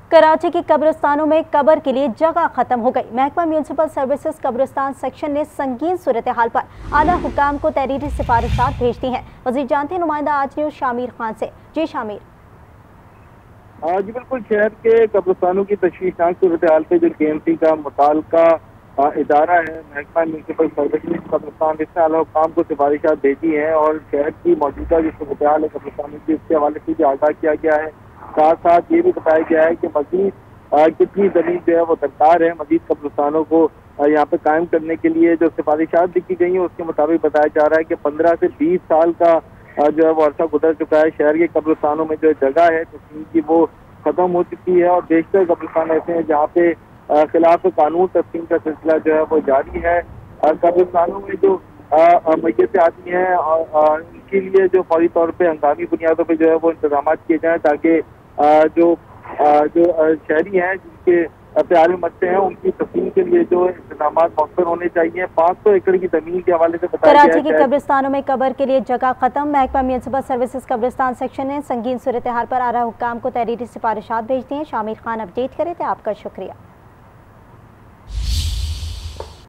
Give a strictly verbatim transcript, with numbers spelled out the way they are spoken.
कराची के कब्रिस्तानों में कब्र के लिए जगह खत्म हो गई। महकमा म्यूनसिपल सर्विसेज कब्रिस्तान सेक्शन ने संगीन सूरत हाल पर आला हुकाम को तहरीरी सिफारिशात भेज दी हैं। वजीर जानते हैं नुमाइंदा आज न्यूज शामिर खान से। जी शामिर। जी बिल्कुल, शहर के कब्रिस्तानों की तशवीशनाक सूरत हाल पे जो के एम सी का मुताल्लिका इदारा है महकमा म्यूनसिपल सर्विसेज कब्रिस्तान, इसने आला हुकाम को सिफारिशात भेजी हैं और शहर की मौजूदा जो सूरत हाल है कब्रिस्तानों की, उसके हवाले से भी आगाह किया गया है। साथ साथ ये भी बताया गया है कि मजीद कितनी जमीन जो है वो दरकार है मजीद कब्रिस्तानों को यहाँ पे कायम करने के लिए। जो सिफारिशात लिखी गई हैं उसके मुताबिक बताया जा रहा है कि पंद्रह से बीस साल का जो है वो अरसा गुजर चुका है। शहर के कब्रिस्तानों में जो जगह है तस्मीम की वो खत्म हो चुकी है और बेशतर कब्रिस्तान ऐसे हैं जहाँ पे खिलाफ कानून तस्मीम का सिलसिला जो है वो जारी है। कब्रिस्तानों में जो मैयतें आती हैं उनके लिए जो फौरी तौर पर हंगामी बुनियादों पर जो है वो इंतजाम किए जाएँ ताकि जो जो शहरी हैं जिनके प्यारे मसले हैं उनकी तस्मीम के लिए जो इंतजाम मौसर होने चाहिए। पाँच सौ एकड़ की जमीन के हवाले से बताया कराची के कब्रिस्तानों में कब्र के लिए जगह खत्म। महकमा म्यूनसिपल सर्विसेज कब्रिस्तान सेक्शन ने संगीन सूरत हाल पर आला हुकाम को तहरीरी सिफारिशात भेज दी हैं। शामिर खान अपडेट करे थे, आपका शुक्रिया।